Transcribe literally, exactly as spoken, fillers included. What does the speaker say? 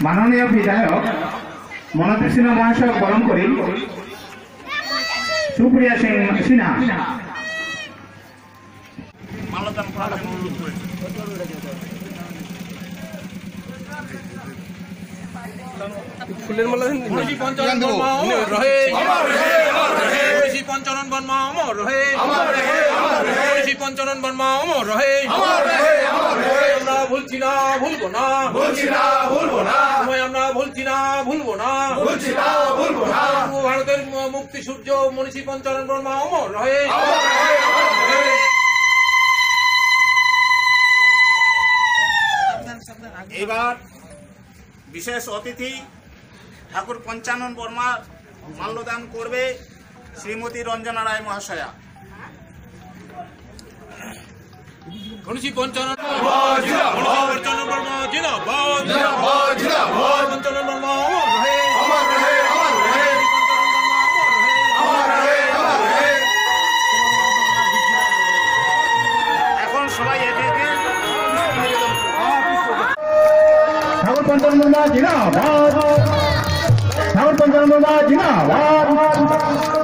মাননীয় বিধায়ক মনতি সিনহা মহাশয় বরণ করি সুপ্রিয়া সিং সিনহা মাল্যদান করার জন্য অনুরোধ করি। ফুলের মালা মনীষী পঞ্চানন বর্মা অমর রহে, মনীষী পঞ্চানন বর্মা অমর রহে, মনীষী পঞ্চানন বর্মা অমর রহে। আমরা ভুলছি না, ভুলবো না, সময় আমরা ভুলছি না, ভুলবো না। পূর্ব ভারতের মুক্তি সূর্য মনীষী পঞ্চানন বর্মা অমর রহে। এবার বিশেষ অতিথি ঠাকুর পঞ্চানন বর্মার মাল্যদান করবে শ্রীমতী রঞ্জনা রায় মহাশয়া। মনীষী পঞ্চানন পঞ্চানন বর্মা জিন্দাবাদ, পঞ্চানন বর্মা অমর রহে। এখন সবাই একে একে ঠাকুর পঞ্চানন বর্মা জিন্দাবাদ, ঠাকুর পঞ্চানন বর্মা জিন্দাবাদ।